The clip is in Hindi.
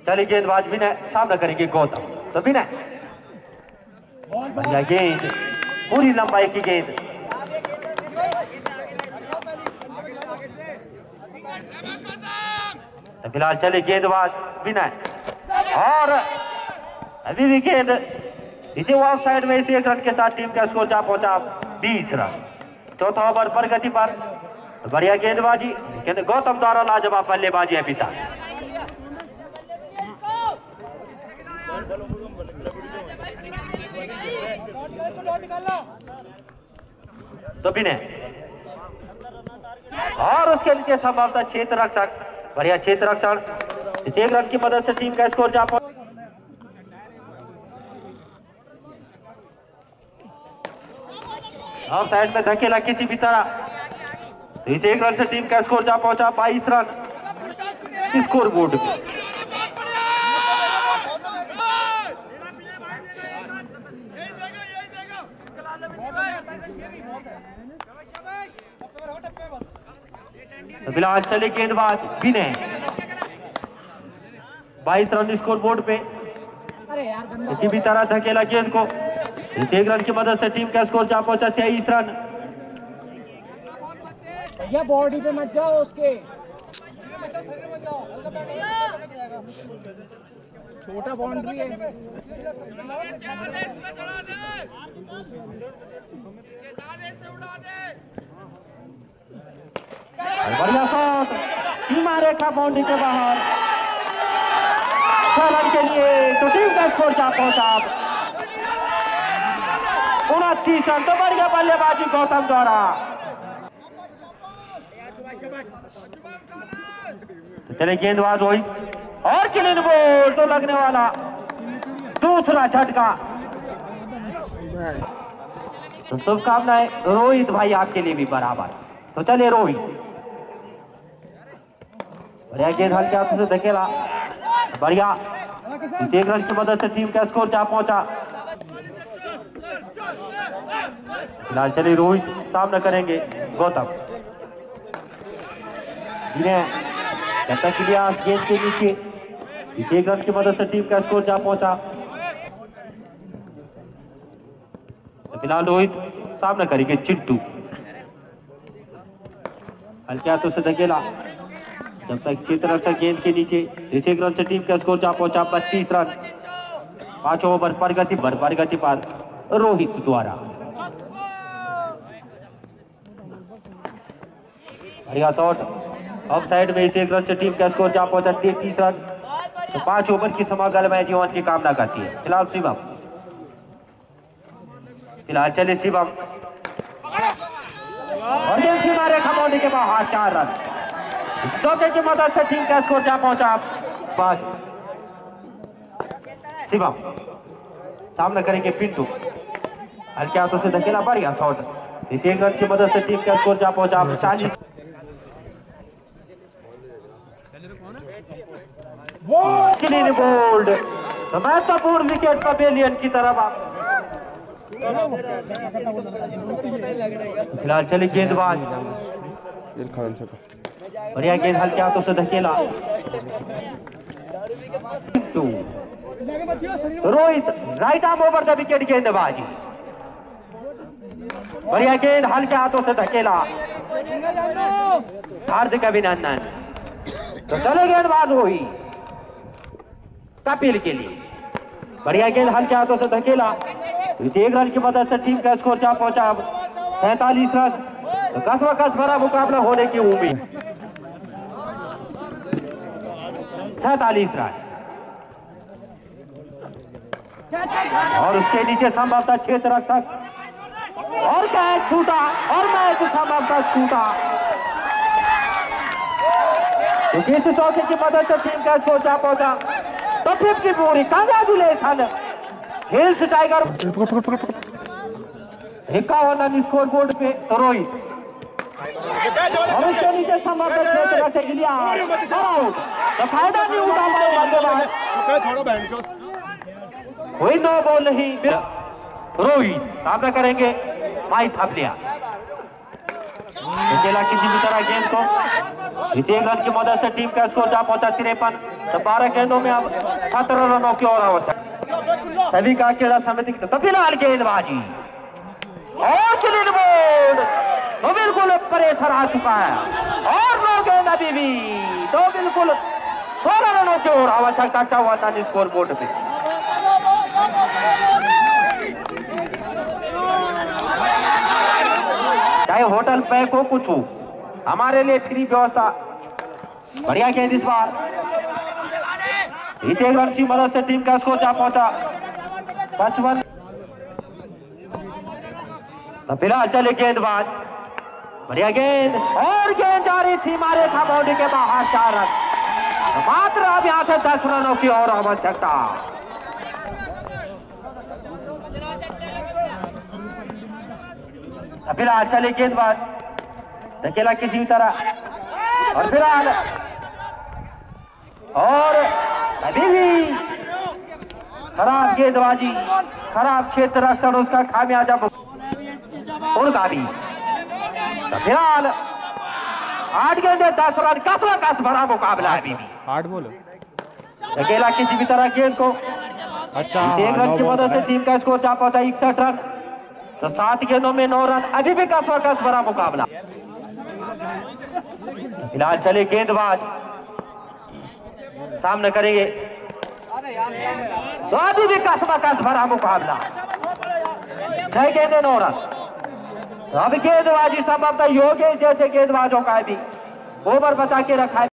चलिए गेंदबाज विनय सामना करेंगे गौतम। तो विनय बढ़िया गेंद, पूरी लंबाई की गेंद। फिलहाल चले गेंदबाज विनय और अभी भी गेंद इसे ऑफ साइड में इसे 1 रन के साथ टीम का स्कोर जा पहुंचा 20 रन। चौथा ओवर प्रगति पर बढ़िया गेंदबाजी, लेकिन गौतम द्वारा लाजवाब बल्लेबाजी अभी तक। तो विनय और उसके नीचे संभवतः क्षेत्र रक्षक, बढ़िया क्षेत्र रक्षण, इस 1 रन की मदद से टीम का स्कोर जा पहुंचा। ऑफ साइड में धकेला किसी भी तरह, तो इस 1 रन से टीम का स्कोर जा पहुंचा 22 रन स्कोर बोर्ड पे। तो फिलहाल चले गेंदबाज विनय 22 रन स्कोर बोर्ड पे। किसी भी तरह धकेला गेंद को, इस 1 रन की मदद से टीम का स्कोर जा पहुंचा 23 रन। भैया बॉडी पे मत जाओ उसके, छोटा बाउंड्री है। बढ़िया शॉट, सीमा रेखा बाउंड्री के बाहर 6 रन के लिए, तो टीम का स्कोर जा पहुंचा 29 रन। तो बढ़िया बल्लेबाजी गौतम द्वारा। तो चले गेंदबाज रोहित और क्लीन बॉल, तो लगने वाला दूसरा झटका। तो शुभकामनाएं रोहित भाई आपके लिए भी बराबर। तो चले रोहित, बढ़िया गेंद हल्के हाथों से धकेला, बढ़िया, इस 1 रन की मदद से टीम का स्कोर जा पहुंचा। फिलहाल चले रोहित सामना करेंगे गौतम। गेंद के नीचे, इस 1 रन की मदद से टीम का स्कोर जा पहुंचा। फिलहाल रोहित सामना करेंगे चिंटू। हल्के हाथों से धकेला, जब तक क्षेत्र रक्षक गेंद के नीचे, इस 1 रन से टीम का स्कोर जा पहुंचा 32 रन। 5 ओवर प्रगति पर रोहित द्वारा। बढ़िया शॉट, ऑफ साइड में इस 1 रन से टीम का स्कोर जा पहुंचा 33 रन। तो 5 ओवर की समग्र मैच जीवन की कामना करती है। फिलहाल शिवम, फिलहाल चले शिवम और सीमा रेखा बाउंड्री के बाहर 4 रन। चौके की मदद से टीम का स्कोर जा पहुंचा 5। शिवम सामना करेंगे पिंटू, हल्के हाथों से धकेला, बढ़िया शॉट, इस 1 रन की मदद से टीम का स्कोर जा पहुंचा 40। क्लीन बोल्ड, तो महत्वपूर्ण विकेट पवेलियन की तरफ। फिलहाल चले गेंदबाज, बढ़िया गेंद हल्के हाथों से धकेला, Rohit right arm over the wicket गेंदबाजी, बढ़िया गेंद हल्के हाथों से धकेला, हार्दिक अभिनंदन। तो चले गेंदबाज रोहित कपिल के लिए, बढ़िया गेंद हल्के हाथों से धकेला, इस 1 रन की मदद से टीम का स्कोर जा पहुंचा 47 रन। तो कसमकस भरा मुकाबला होने की उम्मीद। 47 रन और उसके नीचे संभवतः क्षेत्र रक्षक और कैच छूटा और मैच संभवतः छूटा। तो जिस चौके की मदद से टीम का स्कोर जा पहुंचा तो 50 पूरी। Congratulations hills tiger. 51 run score board पे तो रोहित और उसके नीचे संभवतः क्षेत्र रक्षक इलियास आउट। तो फायदा नहीं उठा पाए बल्लेबाज, कोई नो बॉल नहीं। रोहित सामना करेंगे माई थापलिया, अकेला किसी भी तरह गेंद को 1 रन की मदद से टीम का स्कोर जा पहुंचा 53। तो 12 गेंदों में अब 17 रनों की ओर आवश्यक। सभी का खेला समिति तो फिलहाल गेंदबाजी और क्लीन बोल्ड तो बिल्कुल परेशान आ चुका है और 9 गेंद अभी भी तो बिल्कुल 16 रनों की ओर आवश्यकता अच्छा हुआ था स्कोर बोर्ड पे। चाहे होटल पैक हो कुछ हो, हमारे लिए फ्री व्यवस्था। बढ़िया गेंद इस बार 1 रन की मदद से टीम का स्कोर जा पहुंचा 55। फिलहाल चले गेंदबाज बढ़िया गेंद और गेंद जा रही थी मारे था बाउंड्री के बाहर 4 रन। मात्र अब यहां से 10 रनों की और आवश्यकता। फिलहाल चले गेंदबाज धकेला किसी भी तरह और फिलहाल और अभी भी खराब गेंदबाजी खराब क्षेत्र रक्षण उसका खामियाजा उनका भी। फिलहाल 8 गेंदे 10 रन कस भरा मुकाबला अभी भी 8 बोलो अकेला किसी भी तरह गेंद को अच्छा 1 रन की मदद से टीम का स्कोर जा पहुंचा 61 रन। तो 7 गेंदों में 9 रन अभी भी कस भरा मुकाबला। फिलहाल चले गेंदबाज सामने करेंगे तो अभी भी कस भरा मुकाबला 6 गेंदे 9 रन। तो अब गेंदबाजी संभवतः योग्य जैसे गेंदबाजों का भी ओवर बचा के रखा है।